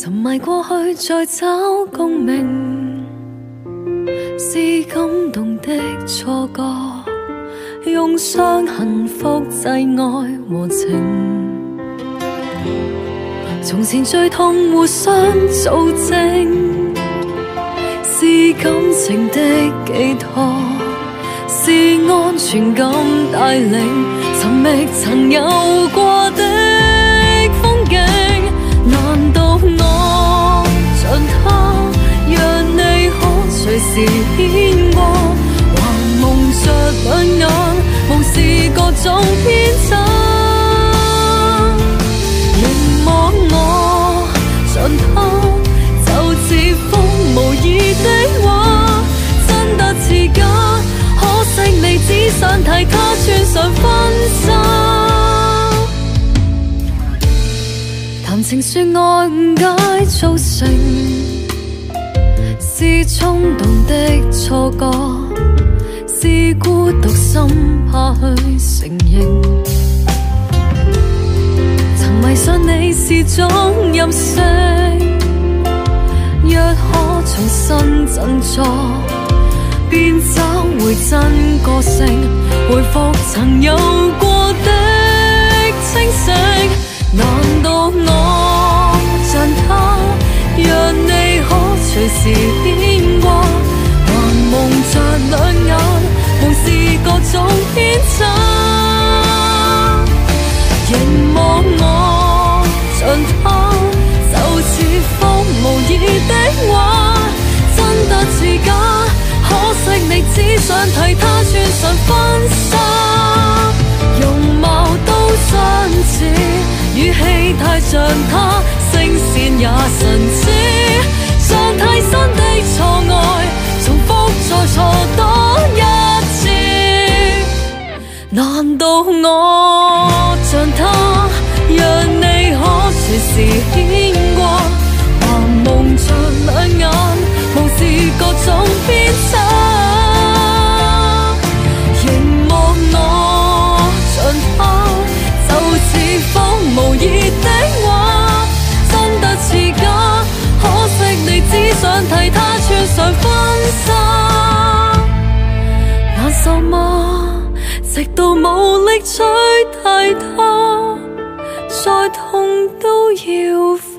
沉迷過去再找共鳴，是感動的錯覺，用傷痕複製愛和情。從前最痛互相做證，是感情的寄託，是安全感帶領，尋覓曾有過的風景。難道我像他，讓你可隨時牽過，還蒙着兩眼，無視各種偏差？凝望我像他，就似風無意的話，真得似假。可惜你只想替他穿上婚紗。談情說愛誤解造成，是衝動的錯覺，是孤獨心怕去承認。曾迷上你是種任性，若可重新振作，便找回真個性，回復曾有過的清醒。難道我像他，讓你可隨時牽過，還蒙着兩眼，無視各種偏差？凝望我像他，就似風無意的話，真得似假。可惜你只想替他穿上婚紗，容貌都相似，語氣太像他，聲線也神似，像替身的錯愛，重複再錯多一次。難道我像他，讓你可隨時牽過，還蒙着兩眼，無視各種偏差？凝望我像他，就似風無意的話，真得似假。可惜你只想替他穿上婚紗。難受嗎？直到無力再提他，再痛都要